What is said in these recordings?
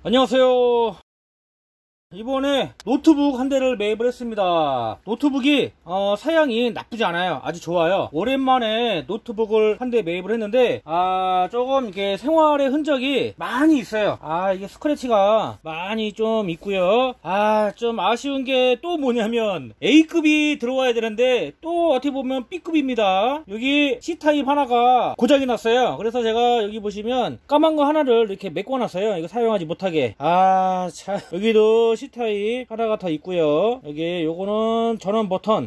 안녕하세요. 이번에 노트북 한 대를 매입을 했습니다. 노트북이 사양이 나쁘지 않아요. 아주 좋아요. 오랜만에 노트북을 한 대 매입을 했는데 조금 이게 생활의 흔적이 많이 있어요. 이게 스크래치가 많이 좀 있고요. 좀 아쉬운 게 또 뭐냐면 A급이 들어와야 되는데 또 어떻게 보면 B급입니다. 여기 C타입 하나가 고장이 났어요. 그래서 제가 여기 보시면 까만 거 하나를 이렇게 메꿔 놨어요. 이거 사용하지 못하게. 참 여기도 C타입 하나가 더 있고요. 여기 요거는 전원 버튼.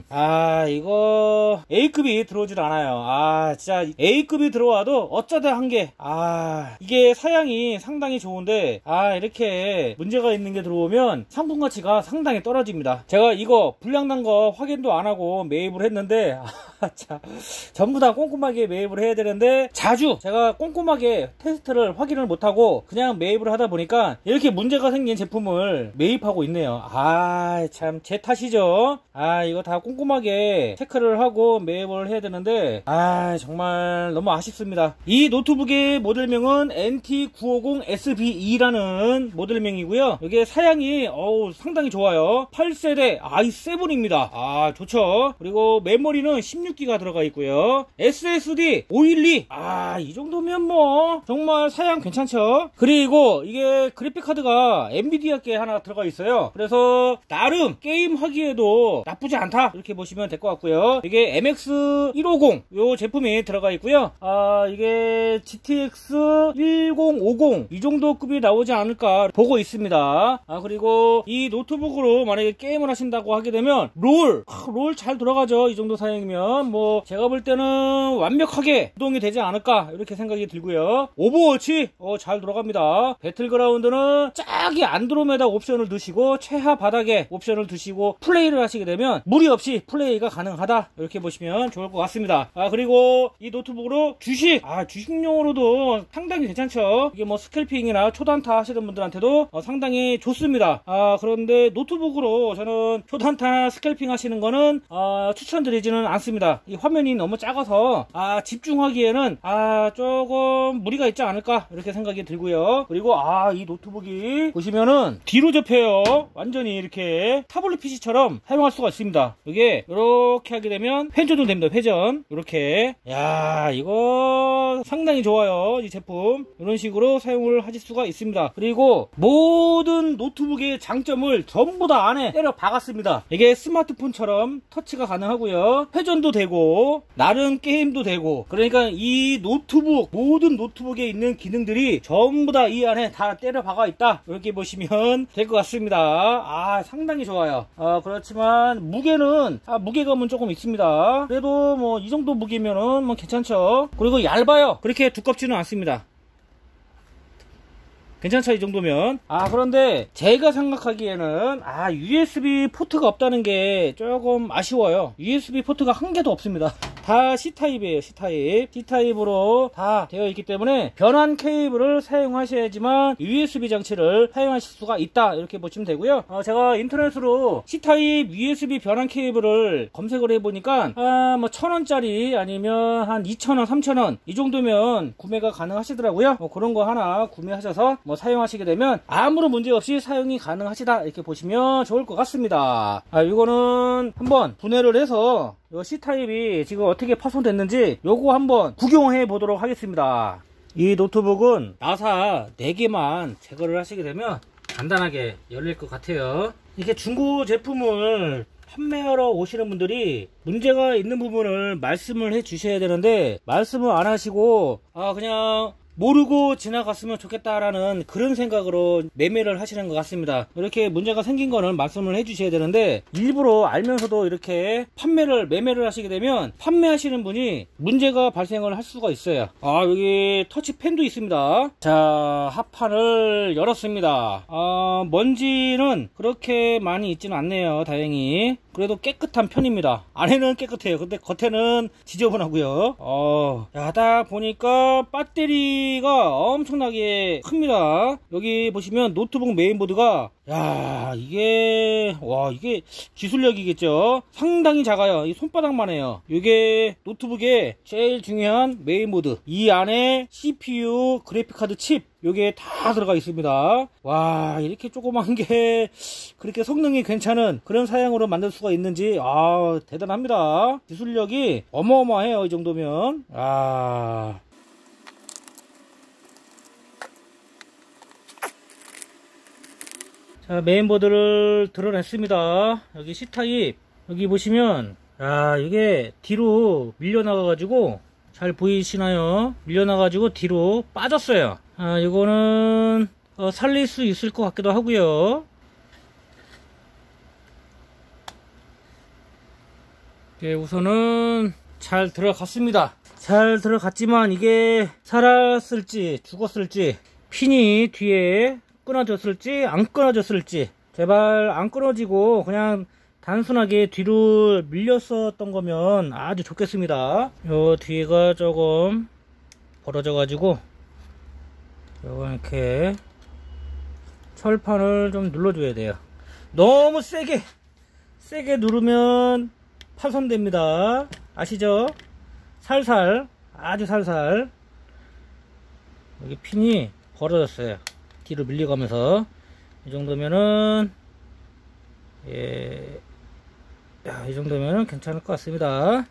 이거 A급이 들어오질 않아요. 진짜 A급이 들어와도 어쩌다 한 게 이게 사양이 상당히 좋은데 이렇게 문제가 있는 게 들어오면 상품 가치가 상당히 떨어집니다. 제가 이거 불량난 거 확인도 안 하고 매입을 했는데 전부 다 꼼꼼하게 매입을 해야 되는데 자주 제가 꼼꼼하게 테스트를 확인을 못하고 그냥 매입을 하다 보니까 이렇게 문제가 생긴 제품을 매입하고 있네요. 참 제 탓이죠. 이거 다 꼼꼼하게 체크를 하고 매입을 해야 되는데 정말 너무 아쉽습니다. 이 노트북의 모델명은 NT950SB2라는 모델명이고요. 이게 사양이 상당히 좋아요. 8세대 i7입니다. 좋죠. 그리고 메모리는 16기가 들어가 있고요. SSD 512. 이 정도면 뭐 정말 사양 괜찮죠. 그리고 이게 그래픽카드가 엔비디아께 하나 들어가 있어요. 그래서 나름 게임 하기에도 나쁘지 않다 이렇게 보시면 될 것 같고요. 이게 MX150 요 제품이 들어가 있고요. 이게 GTX 1050 이 정도 급이 나오지 않을까 보고 있습니다. 그리고 이 노트북으로 만약에 게임을 하신다고 하게 되면 롤 잘 돌아가죠. 이 정도 사양이면 뭐 제가 볼 때는 완벽하게 구동이 되지 않을까 이렇게 생각이 들고요. 오버워치 잘 돌아갑니다. 배틀그라운드는 짝이 안드로메다 옵션을 두시고 최하 바닥에 옵션을 두시고 플레이를 하시게 되면 무리 없이 플레이가 가능하다 이렇게 보시면 좋을 것 같습니다. 그리고 이 노트북으로 주식용으로도 상당히 괜찮죠. 이게 뭐 스캘핑이나 초단타 하시는 분들한테도 상당히 좋습니다. 그런데 노트북으로 저는 초단타 스캘핑 하시는 거는 추천드리지는 않습니다. 이 화면이 너무 작아서 집중하기에는 조금 무리가 있지 않을까 이렇게 생각이 들고요. 그리고 이 노트북이 보시면은 뒤로 접혀요. 완전히 이렇게 타블릿 PC처럼 사용할 수가 있습니다. 이게 이렇게 하게 되면 회전도 됩니다. 회전 이렇게. 이거 상당히 좋아요. 이 제품 이런 식으로 사용을 하실 수가 있습니다. 그리고 모든 노트북의 장점을 전부 다 안에 때려 박았습니다. 이게 스마트폰처럼 터치가 가능하고요. 회전도 되고 나름 게임도 되고, 그러니까 이 노트북 모든 노트북에 있는 기능들이 전부 다 이 안에 다 때려 박아 있다 이렇게 보시면 될 것 같습니다. 상당히 좋아요. 그렇지만 무게는 무게감은 조금 있습니다. 그래도 뭐 이 정도 무게면은 뭐 괜찮죠. 그리고 얇아요. 그렇게 두껍지는 않습니다. 괜찮죠, 이 정도면. 그런데 제가 생각하기에는 USB 포트가 없다는 게 조금 아쉬워요. USB 포트가 한 개도 없습니다. 다 C타입이에요. C타입으로 다 되어 있기 때문에 변환 케이블을 사용하셔야지만 USB 장치를 사용하실 수가 있다 이렇게 보시면 되고요. 제가 인터넷으로 C타입 USB 변환 케이블을 검색을 해보니까 뭐 1000원짜리 아니면 한 2000원 3000원 이 정도면 구매가 가능하시더라고요. 그런 거 하나 구매하셔서 뭐 사용하시게 되면 아무런 문제 없이 사용이 가능하시다 이렇게 보시면 좋을 것 같습니다. 이거는 한번 분해를 해서 이 C타입이 지금 어떻게 파손됐는지 요거 한번 구경해 보도록 하겠습니다. 이 노트북은 나사 4개만 제거를 하시게 되면 간단하게 열릴 것 같아요. 이게 중고 제품을 판매하러 오시는 분들이 문제가 있는 부분을 말씀을 해 주셔야 되는데 말씀을 안 하시고 그냥 모르고 지나갔으면 좋겠다라는 그런 생각으로 매매를 하시는 것 같습니다. 이렇게 문제가 생긴 거는 말씀을 해 주셔야 되는데 일부러 알면서도 이렇게 매매를 하시게 되면 판매하시는 분이 문제가 발생을 할 수가 있어요. 여기 터치펜도 있습니다. 자, 합판을 열었습니다. 먼지는 그렇게 많이 있지는 않네요. 다행히. 그래도 깨끗한 편입니다. 안에는 깨끗해요. 근데 겉에는 지저분하고요. 딱 보니까 배터리가 엄청나게 큽니다. 여기 보시면 노트북 메인보드가 야, 이게 기술력이겠죠. 상당히 작아요. 이 손바닥만 해요. 이게 노트북의 제일 중요한 메인보드, 이 안에 CPU, 그래픽카드 칩 요게 다 들어가 있습니다. 와, 이렇게 조그만 게 그렇게 성능이 괜찮은 그런 사양으로 만들 수가 있는지 대단합니다. 기술력이 어마어마해요. 이 정도면. 자, 메인보드를 드러냈습니다. 여기 C타입, 여기 보시면 이게 뒤로 밀려나가가지고, 잘 보이시나요? 밀려나가지고 뒤로 빠졌어요. 이거는 살릴 수 있을 것 같기도 하고요. 우선은 잘 들어갔습니다. 잘 들어갔지만 이게 살았을지 죽었을지, 핀이 뒤에 끊어졌을지 안 끊어졌을지, 제발 안 끊어지고 그냥 단순하게 뒤로 밀렸었던 거면 아주 좋겠습니다. 요 뒤가 조금 벌어져 가지고 요거 이렇게 철판을 좀 눌러줘야 돼요. 너무 세게 누르면 파손됩니다. 아시죠? 살살, 아주 살살. 여기 핀이 벌어졌어요. 뒤로 밀려가면서. 이 정도면은 이 정도면은 괜찮을 것 같습니다.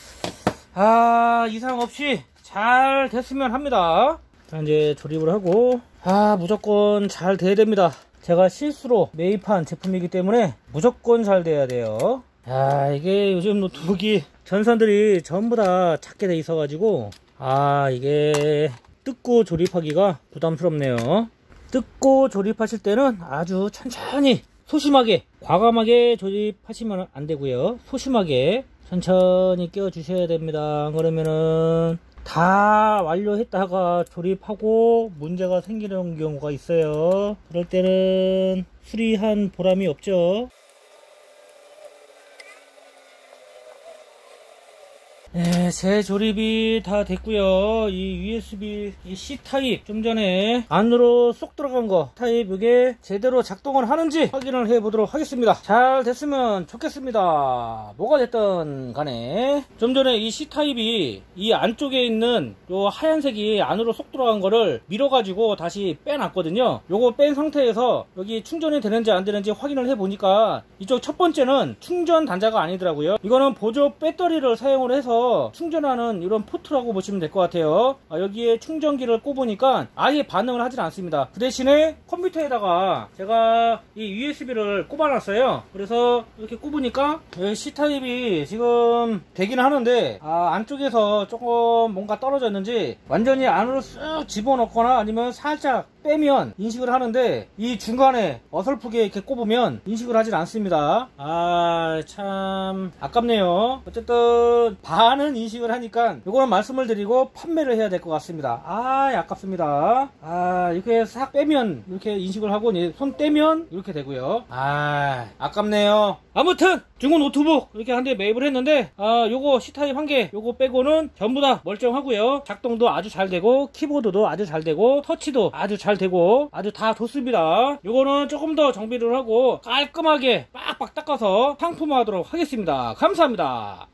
이상 없이 잘 됐으면 합니다. 자, 이제 조립을 하고, 무조건 잘 돼야 됩니다. 제가 실수로 매입한 제품이기 때문에 무조건 잘 돼야 돼요. 이게 요즘 노트북이 전선들이 전부 다 작게 돼 있어 가지고 이게 뜯고 조립하기가 부담스럽네요. 뜯고 조립하실 때는 아주 천천히, 소심하게, 과감하게 조립하시면 안 되고요. 소심하게 천천히 끼워 주셔야 됩니다. 그러면은 다 완료했다가 조립하고 문제가 생기는 경우가 있어요. 그럴 때는 수리한 보람이 없죠. 네, 제 조립이 다 됐고요. 이 USB C타입, 좀 전에 안으로 쏙 들어간 거 타입, 이게 제대로 작동을 하는지 확인을 해 보도록 하겠습니다. 잘 됐으면 좋겠습니다. 뭐가 됐든 간에. 좀 전에 이 C타입이 이 안쪽에 있는 요 하얀색이 안으로 쏙 들어간 거를 밀어 가지고 다시 빼놨거든요. 요거 뺀 상태에서 여기 충전이 되는지 안 되는지 확인을 해 보니까 이쪽 첫 번째는 충전 단자가 아니더라고요. 이거는 보조 배터리를 사용을 해서 충전하는 이런 포트라고 보시면 될 것 같아요. 여기에 충전기를 꼽으니까 아예 반응을 하질 않습니다. 그 대신에 컴퓨터에다가 제가 이 USB를 꼽아놨어요. 그래서 이렇게 꼽으니까 C타입이 지금 되긴 하는데 안쪽에서 조금 뭔가 떨어졌는지 완전히 안으로 쓱 집어넣거나 아니면 살짝 빼면 인식을 하는데, 이 중간에 어설프게 이렇게 꼽으면 인식을 하질 않습니다. 참 아깝네요. 어쨌든 반은 인식을 하니까 요거는 말씀을 드리고 판매를 해야 될 것 같습니다. 아깝습니다. 이렇게 싹 빼면 이렇게 인식을 하고, 손 떼면 이렇게 되고요. 아깝네요. 아무튼 중고 노트북 이렇게 한 대 매입을 했는데, 요거 C타입 한 개, 요거 빼고는 전부 다 멀쩡하고요. 작동도 아주 잘 되고, 키보드도 아주 잘 되고, 터치도 아주 잘 되고, 아주 다 좋습니다. 요거는 조금 더 정비를 하고 깔끔하게 빡빡 닦아서 상품화하도록 하겠습니다. 감사합니다.